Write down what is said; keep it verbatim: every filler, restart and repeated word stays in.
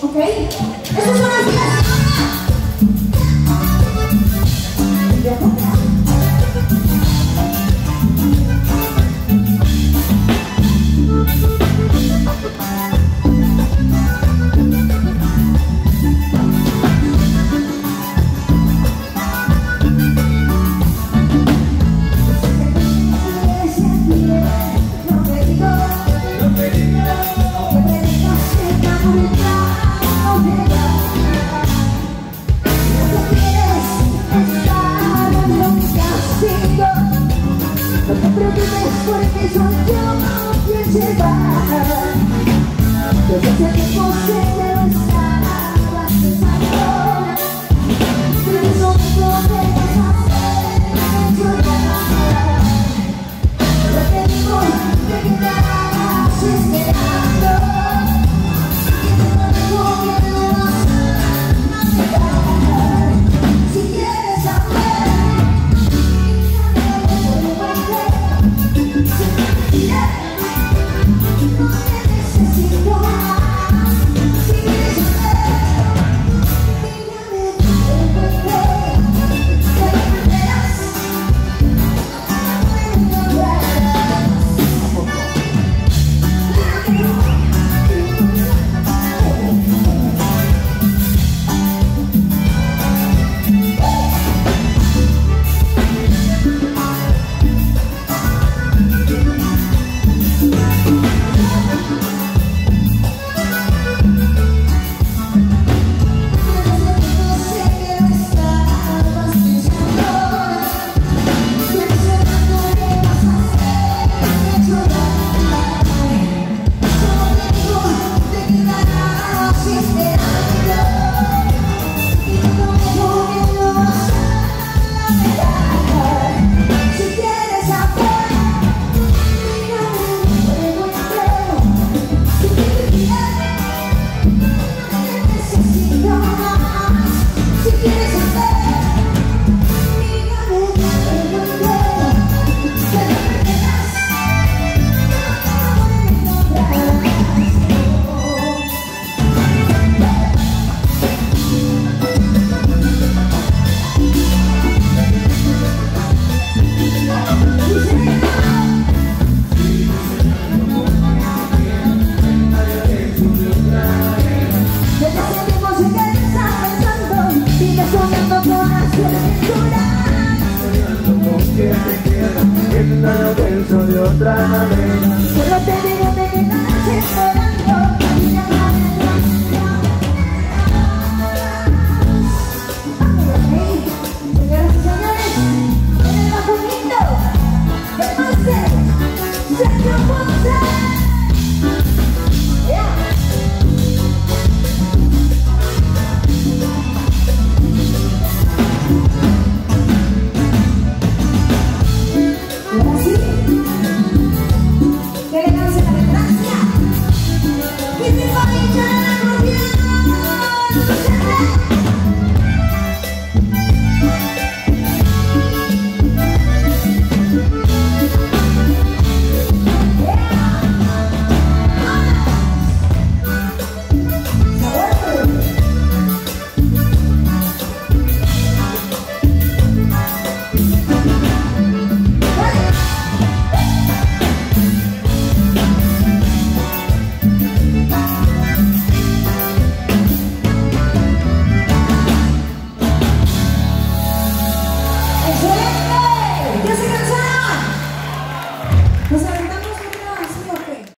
¿Ok? Esas son las vías. Porque soy yo quien se va. Desde hace tiempo sé que lo estabas pensando, pero no me puedes hacer llorar. Yo te digo que quedarás esperando, que te digo que me vas a dejar. Si quieres saber, que te quiero, que no pienso de otra manera. Solo te digo que me quedas.